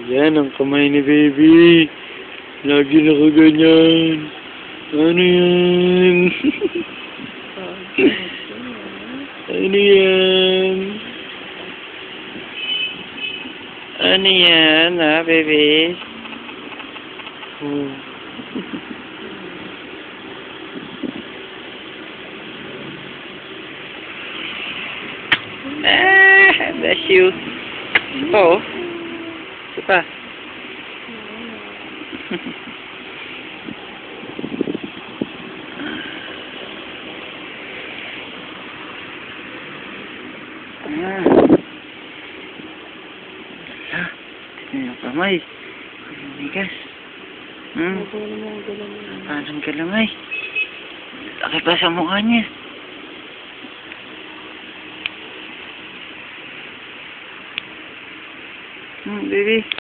Yan ang kamay ni baby. Lagi nakaganyan. Ano yan? Ano yan? Ano yan, ha, baby? Oh. Bless you. Oo. Ito pa. Tignan yung kamay. Migas. Parang galamay. Laki pa sa mukha niya. Baby.